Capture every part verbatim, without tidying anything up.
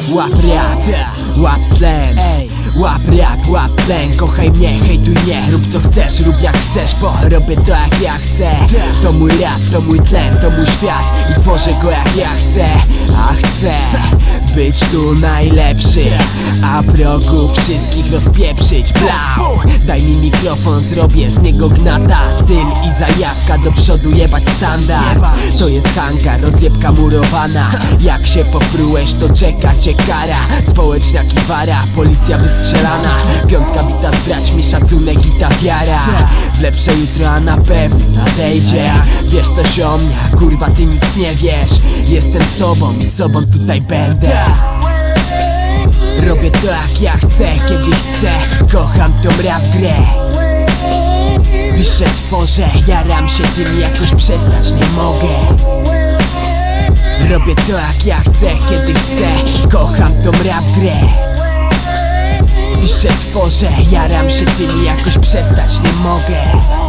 Łap rap, łap tlen, łap rap, łap tlen. Kochaj mnie, hejtuj mnie, rób co chcesz, rób jak chcesz, bo robię to jak ja chcę. To mój rap, to mój tlen, to mój świat i tworzę go jak ja chcę. A chcę być tu najlepszy, a wrogów wszystkich rozpieprzyć. Blau, daj mi mikrofon, zrobię z niego gnata. Styl i zajawka, do przodu jebać standard. To jest hangar, rozjebka murowana. Jak się poprułeś, to czeka cię kara. Społeczna kiwara, policja wystrzelana. Piątka bita z braćmi, szacunek i ta wiara w lepsze jutro, a na pewno nadejdzie. Wiesz coś o mnie, kurwa ty nic nie wiesz. Jestem sobą i sobą tutaj będę. Robię to jak ja chcę, kiedy chcę. Kocham tą rap grę. Piszę, tworzę, jaram się tym, jakoś przestać nie mogę. Robię to jak ja chcę, kiedy chcę. Kocham tą rap grę. Piszę, tworzę, jaram się tym, jakoś przestać nie mogę.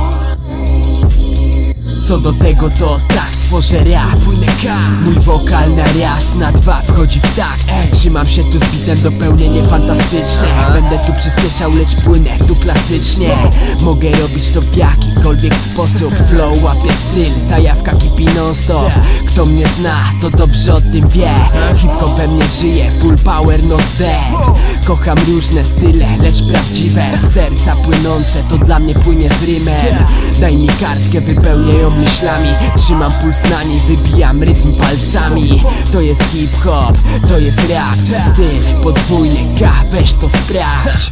Co do tego to tak, tworzę rap. Mój wokal na raz, na dwa wchodzi w takt. Trzymam się tu z bitem, dopełnienie fantastyczne. Będę tu przyspieszał, lecz płynę tu klasycznie. Mogę robić to w jakikolwiek sposób. Flow łapie styl, zajawka kipi non stop. Kto mnie zna, to dobrze o tym wie. Hip-hop we mnie żyje, full power not dead. Kocham różne style, lecz prawdziwe. Z serca płynące, to dla mnie płynie z rymem. Daj mi kartkę, wypełnię ją myślami. Trzymam puls na niej, wybijam rytm palcami. To jest hip-hop, to jest rap. Styl podwójny K, weź to sprawdź.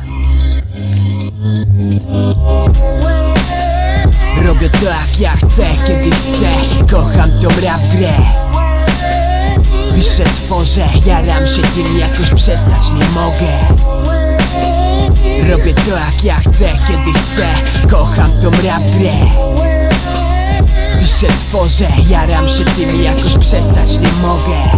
Robię to jak ja chcę, kiedy chcę. Kocham tą rap grę. Piszę, tworzę, jaram się tym, jakoś przestać nie mogę. Robię to jak ja chcę, kiedy chcę. Kocham tą rap grę. Piszę, tworzę, jaram się tym, jakoś przestać nie mogę.